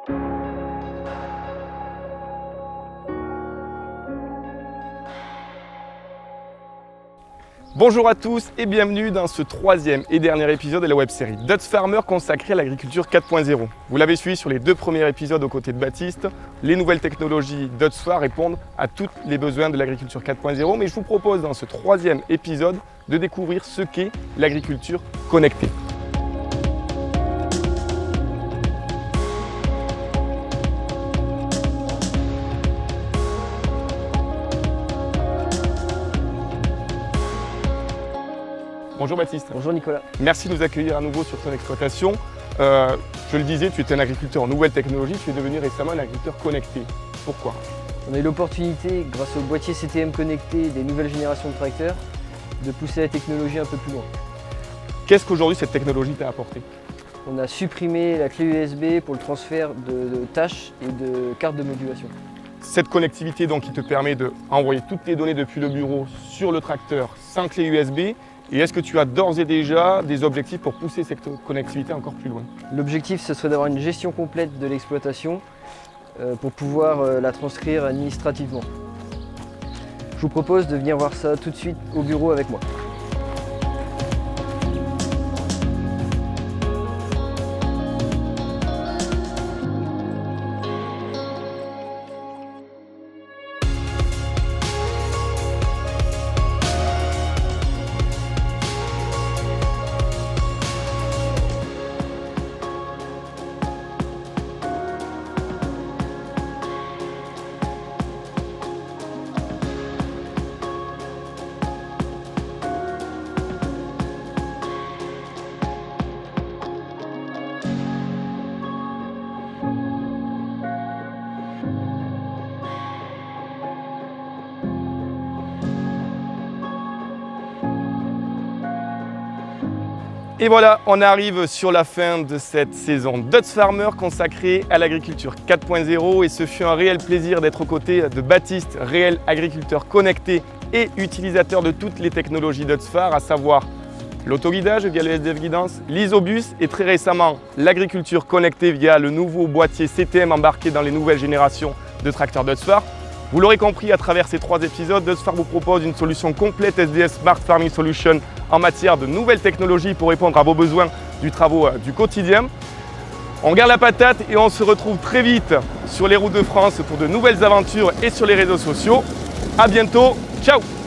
Bonjour à tous et bienvenue dans ce troisième et dernier épisode de la web-série Dutch Farmer consacrée à l'agriculture 4.0. Vous l'avez suivi sur les deux premiers épisodes aux côtés de Baptiste. Les nouvelles technologies Dutch Farm répondent à tous les besoins de l'agriculture 4.0, mais je vous propose dans ce troisième épisode de découvrir ce qu'est l'agriculture connectée. Bonjour Baptiste. Bonjour Nicolas. Merci de nous accueillir à nouveau sur ton exploitation. Je le disais, tu étais un agriculteur en nouvelles technologies, tu es devenu récemment un agriculteur connecté. Pourquoi? On a eu l'opportunité, grâce au boîtier CTM connecté des nouvelles générations de tracteurs, de pousser la technologie un peu plus loin. Qu'est-ce qu'aujourd'hui cette technologie t'a apporté? On a supprimé la clé USB pour le transfert de tâches et de cartes de modulation. Cette connectivité donc qui te permet d'envoyer toutes les données depuis le bureau sur le tracteur sans clé USB. Et est-ce que tu as d'ores et déjà des objectifs pour pousser cette connectivité encore plus loin? L'objectif, ce serait d'avoir une gestion complète de l'exploitation pour pouvoir la transcrire administrativement. Je vous propose de venir voir ça tout de suite au bureau avec moi. Et voilà, on arrive sur la fin de cette saison Dutch Farmer consacrée à l'agriculture 4.0 et ce fut un réel plaisir d'être aux côtés de Baptiste, réel agriculteur connecté et utilisateur de toutes les technologies Dutch Farm, à savoir l'autoguidage via le SDF Guidance, l'Isobus et très récemment l'agriculture connectée via le nouveau boîtier CTM embarqué dans les nouvelles générations de tracteurs Dutch Farm. Vous l'aurez compris à travers ces trois épisodes, Dutch Farm vous propose une solution complète SDS Smart Farming Solution en matière de nouvelles technologies pour répondre à vos besoins du travaux du quotidien. On garde la patate et on se retrouve très vite sur les routes de France pour de nouvelles aventures et sur les réseaux sociaux. À bientôt, ciao!